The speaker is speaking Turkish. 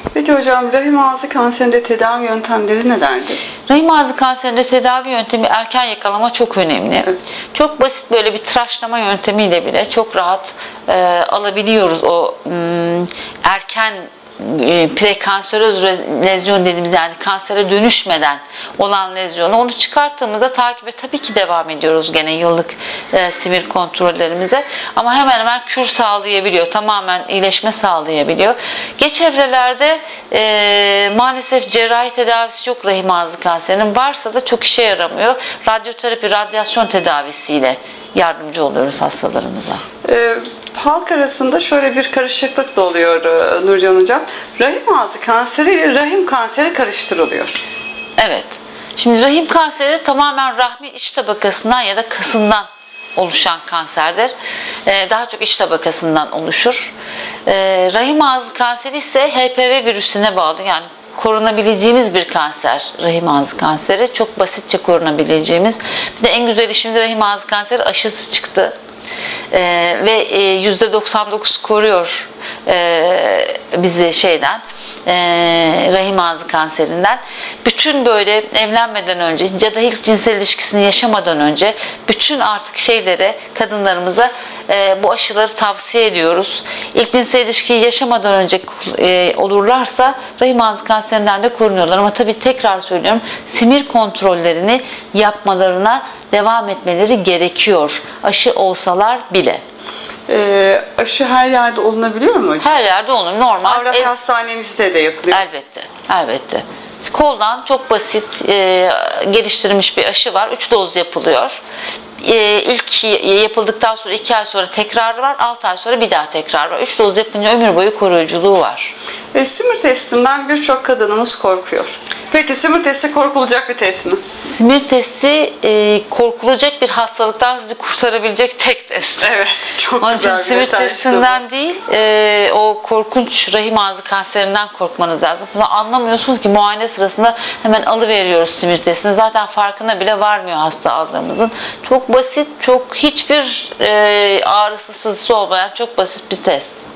Peki hocam, rahim ağzı kanserinde tedavi yöntemleri nelerdir? Rahim ağzı kanserinde tedavi yöntemi erken yakalama çok önemli. Evet. Çok basit böyle bir tıraşlama yöntemiyle bile çok rahat alabiliyoruz o erken prekanseröz lezyon dediğimiz, yani kansere dönüşmeden olan lezyonu, onu çıkarttığımızda takibe tabii ki devam ediyoruz gene yıllık simir kontrollerimize, ama hemen hemen kür sağlayabiliyor, tamamen iyileşme sağlayabiliyor. Geç evrelerde maalesef cerrahi tedavisi yok rahim ağzı kanserinin, varsa da çok işe yaramıyor. Radyoterapi, radyasyon tedavisiyle yardımcı oluyoruz hastalarımıza. Halk arasında şöyle bir karışıklık da oluyor Nurcan Hocam. Rahim ağzı kanseri ile rahim kanseri karıştırılıyor. Evet. Şimdi rahim kanseri tamamen rahmin iç tabakasından ya da kasından oluşan kanserdir. Daha çok iç tabakasından oluşur. Rahim ağzı kanseri ise HPV virüsüne bağlı, yani korunabileceğimiz bir kanser rahim ağzı kanseri. Çok basitçe korunabileceğimiz. Bir de en güzel şimdi rahim ağzı kanseri aşısı çıktı. Ve %99 koruyor bizi rahim ağzı kanserinden. Bütün böyle evlenmeden önce ya da ilk cinsel ilişkisini yaşamadan önce bütün artık kadınlarımıza bu aşıları tavsiye ediyoruz. İlk cinsel ilişkiyi yaşamadan önce olurlarsa rahim ağzı kanserinden de korunuyorlar. Ama tabii tekrar söylüyorum, simir kontrollerini yapmalarına devam etmeleri gerekiyor, aşı olsalar bile. Aşı her yerde olunabiliyor mu hocam? Her yerde olur. Normal. Avrasya Hastanemizde de yapılıyor. Elbette. Elbette. Koldan çok basit geliştirilmiş bir aşı var. 3 doz yapılıyor. İlk yapıldıktan sonra 2 ay sonra tekrarı var. 6 ay sonra bir daha tekrar var. 3 doz yapınca ömür boyu koruyuculuğu var. Simir testinden birçok kadınımız korkuyor. Peki simir testi korkulacak bir test mi? Simir testi korkulacak bir hastalıktan sizi kurtarabilecek tek test. Evet, çok onun güzel için simir testinden değil, o korkunç rahim ağzı kanserinden korkmanız lazım. Bunu anlamıyorsunuz ki muayene sırasında hemen alıveriyoruz simir testini. Zaten farkına bile varmıyor hasta aldığımızın. Çok basit, hiçbir ağrısı, sızısı olmayan çok basit bir test.